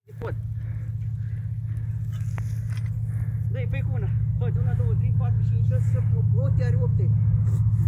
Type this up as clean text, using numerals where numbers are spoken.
Pot. Dă-i pe cu una. Uite, 1, 2, 3, 4, 5, 6, 7, 8, 8 are 8.